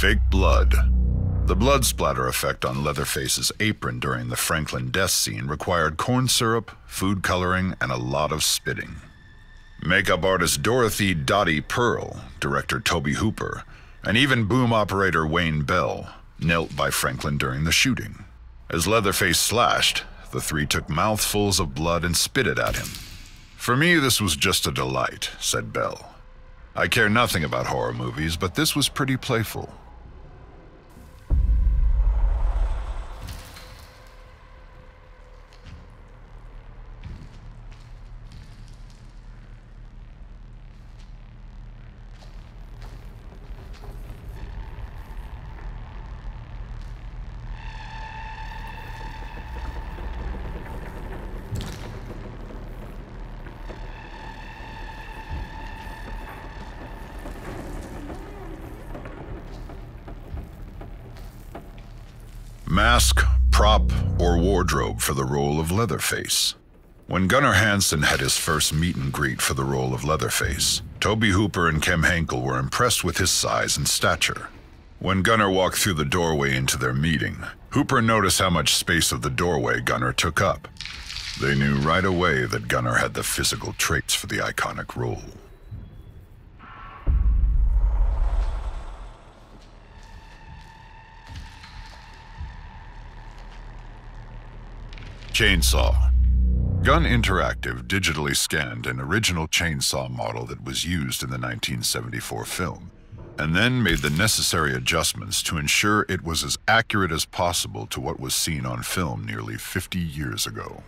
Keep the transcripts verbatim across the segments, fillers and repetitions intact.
Fake blood. The blood splatter effect on Leatherface's apron during the Franklin death scene required corn syrup, food coloring, and a lot of spitting. Makeup artist Dorothy Dottie Pearl, director Tobe Hooper, and even boom operator Wayne Bell knelt by Franklin during the shooting. As Leatherface slashed, the three took mouthfuls of blood and spit it at him. "For me, this was just a delight," said Bell. "I care nothing about horror movies, but this was pretty playful." Mask, prop, or wardrobe for the role of Leatherface. When Gunnar Hansen had his first meet and greet for the role of Leatherface, Tobe Hooper and Kem Henkel were impressed with his size and stature. When Gunnar walked through the doorway into their meeting, Hooper noticed how much space of the doorway Gunnar took up. They knew right away that Gunnar had the physical traits for the iconic role. Chainsaw. Gun Interactive digitally scanned an original chainsaw model that was used in the nineteen seventy-four film, and then made the necessary adjustments to ensure it was as accurate as possible to what was seen on film nearly fifty years ago.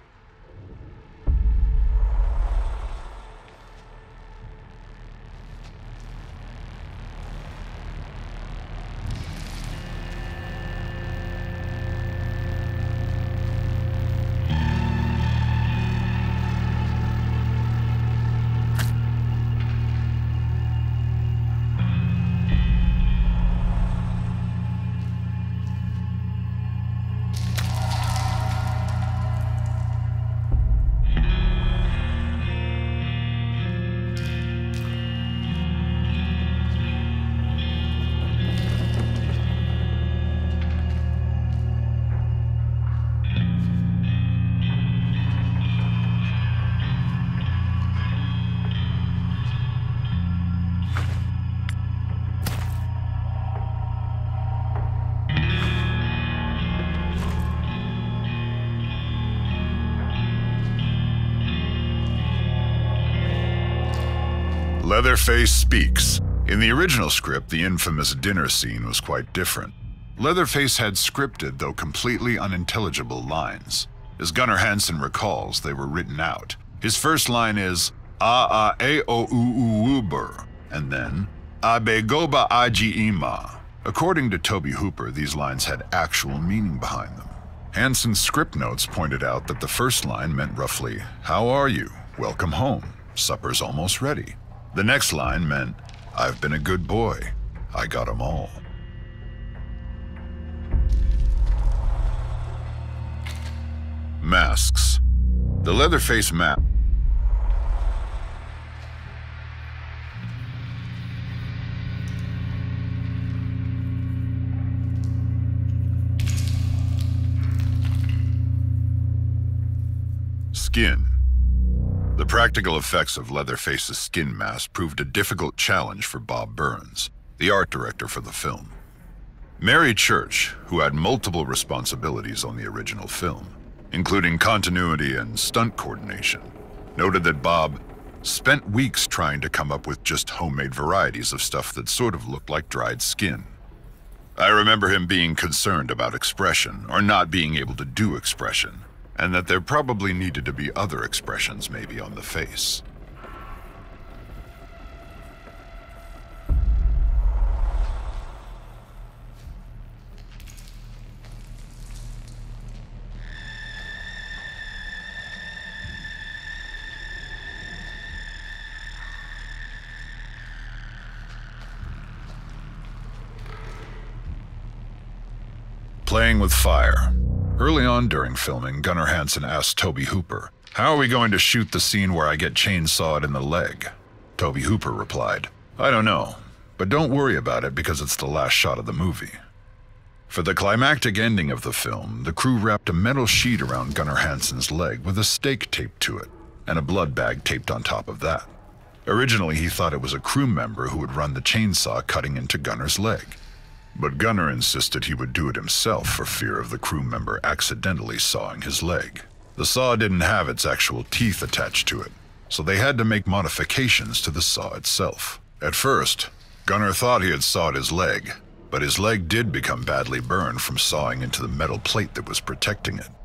Leatherface speaks. In the original script, the infamous dinner scene was quite different. Leatherface had scripted, though completely unintelligible, lines. As Gunnar Hansen recalls, they were written out. His first line is, "A a a o u u uber," and then, "Abe goba aji ima." According to Tobe Hooper, these lines had actual meaning behind them. Hansen's script notes pointed out that the first line meant roughly, "How are you? Welcome home. Supper's almost ready." The next line meant, "I've been a good boy. I got 'em all." Masks. The Leatherface mask. Skin. The practical effects of Leatherface's skin mask proved a difficult challenge for Bob Burns, the art director for the film. Mary Church, who had multiple responsibilities on the original film, including continuity and stunt coordination, noted that Bob spent weeks trying to come up with just homemade varieties of stuff that sort of looked like dried skin. "I remember him being concerned about expression, or not being able to do expression, and that there probably needed to be other expressions maybe on the face." Playing with fire. Early on during filming, Gunnar Hansen asked Tobe Hooper, "How are we going to shoot the scene where I get chainsawed in the leg?" Tobe Hooper replied, "I don't know, But don't worry about it because it's the last shot of the movie. For the climactic ending of the film, the crew wrapped a metal sheet around Gunnar Hansen's leg with a stake taped to it, and a blood bag taped on top of that. Originally, he thought it was a crew member who would run the chainsaw cutting into Gunnar's leg. But Gunnar insisted he would do it himself for fear of the crew member accidentally sawing his leg. The saw didn't have its actual teeth attached to it, so they had to make modifications to the saw itself. At first, Gunnar thought he had sawed his leg, but his leg did become badly burned from sawing into the metal plate that was protecting it.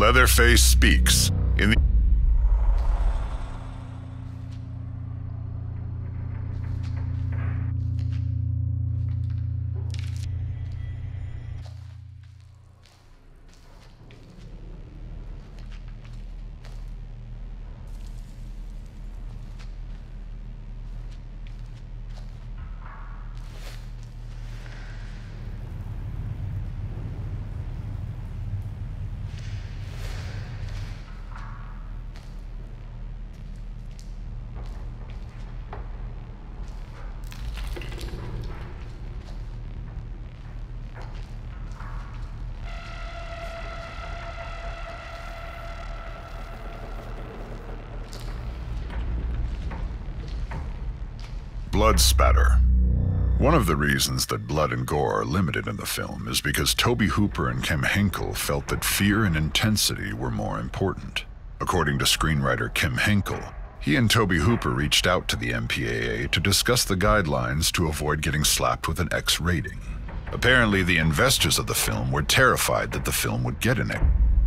Leatherface speaks. In the blood spatter. One of the reasons that blood and gore are limited in the film is because Tobe Hooper and Kim Henkel felt that fear and intensity were more important. According to screenwriter Kim Henkel, he and Tobe Hooper reached out to the M P A A to discuss the guidelines to avoid getting slapped with an X rating. Apparently, the investors of the film were terrified that the film would get an X.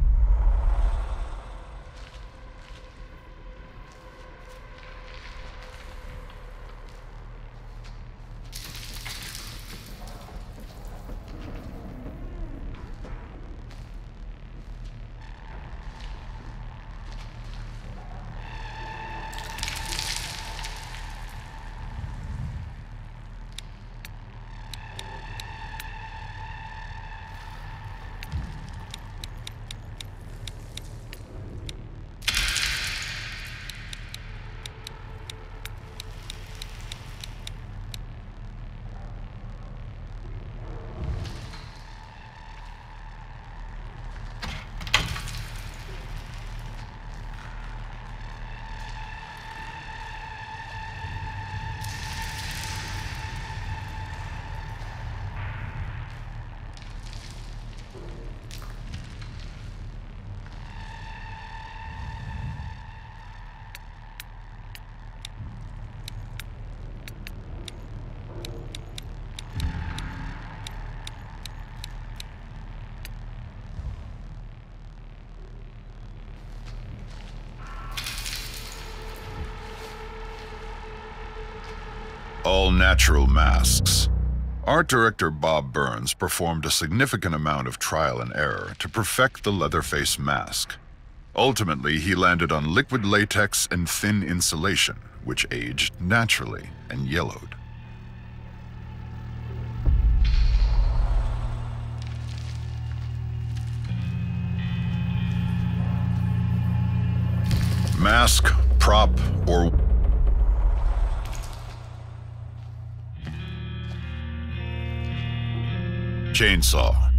All-natural masks. Art director Bob Burns performed a significant amount of trial and error to perfect the Leatherface mask. Ultimately, he landed on liquid latex and thin insulation, which aged naturally and yellowed. Mask, prop, or chainsaw.